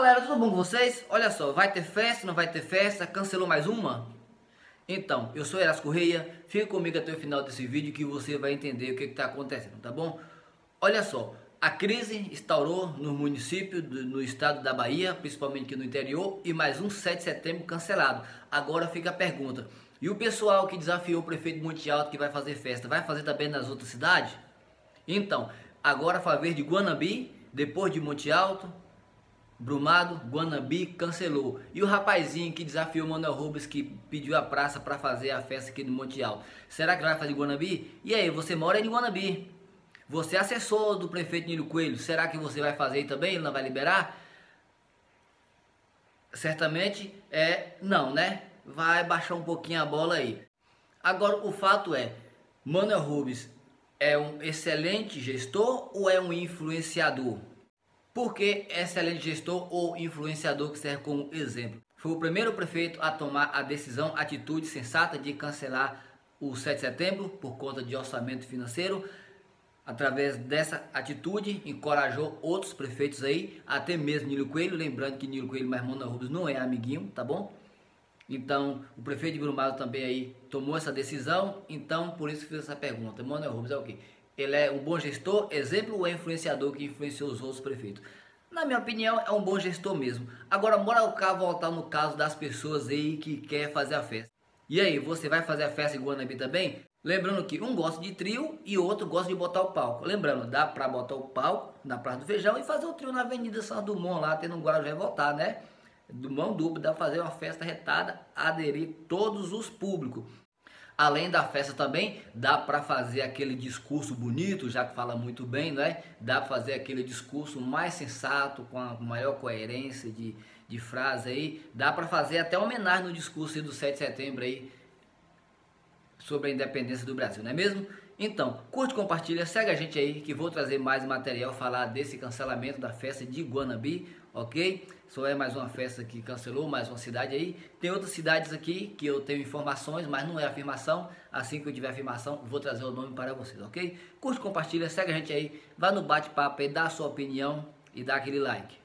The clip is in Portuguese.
galera, tudo bom com vocês? Olha só, vai ter festa, não vai ter festa? Cancelou mais uma? Então, eu sou Erasmo Correia, fica comigo até o final desse vídeo que você vai entender o que está acontecendo, tá bom? Olha só, a crise instaurou no município, no estado da Bahia, principalmente aqui no interior, e mais um 7 de setembro cancelado. Agora fica a pergunta, e o pessoal que desafiou o prefeito de Monte Alto que vai fazer festa, vai fazer também nas outras cidades? Então, agora foi a vez de Guanambi, depois de Monte Alto, Brumado, Guanambi cancelou. E o rapazinho que desafiou o Manuel Rubens, que pediu a praça para fazer a festa aqui no Monte Alto, será que vai fazer Guanambi? E aí, você mora em Guanambi, você é assessor do prefeito Nilo Coelho, será que você vai fazer também? Ele não vai liberar? Certamente não, né? Vai baixar um pouquinho a bola aí. Agora, o fato é, Manuel Rubens é um excelente gestor ou é um influenciador? Por que excelente gestor ou influenciador que serve como exemplo? Foi o primeiro prefeito a tomar a decisão, atitude sensata de cancelar o 7 de setembro por conta de orçamento financeiro. Através dessa atitude, encorajou outros prefeitos aí, até mesmo Nilo Coelho, lembrando que Nilo Coelho mais Manuel Rubens não é amiguinho, tá bom? Então, o prefeito de Brumado também aí tomou essa decisão, então por isso fiz essa pergunta. Manuel Rubens é o quê? Ele é um bom gestor, exemplo, ou é influenciador que influenciou os outros prefeitos? Na minha opinião, é um bom gestor mesmo. Agora, bora voltar no caso das pessoas aí que quer fazer a festa. E aí, você vai fazer a festa em Guanambi também? Lembrando que um gosta de trio e o outro gosta de botar o palco. Lembrando, dá pra botar o palco na Praça do Feijão e fazer o trio na Avenida Santos Dumont, lá tendo um Guarujá e voltar, né? Do mão dupla, dá pra fazer uma festa retada, aderir todos os públicos. Além da festa também, dá para fazer aquele discurso bonito, já que fala muito bem, né? Dá para fazer aquele discurso mais sensato, com a maior coerência de frase aí. Dá para fazer até homenagem no discurso do 7 de setembro aí, sobre a independência do Brasil, não é mesmo? Então, curte, compartilha, segue a gente aí que vou trazer mais material, falar desse cancelamento da festa de Guanambi, ok? Só é mais uma festa que cancelou, mais uma cidade aí. Tem outras cidades aqui que eu tenho informações, mas não é afirmação. Assim que eu tiver afirmação, vou trazer o nome para vocês, ok? Curte, compartilha, segue a gente aí, vá no bate-papo aí, dá a sua opinião e dá aquele like.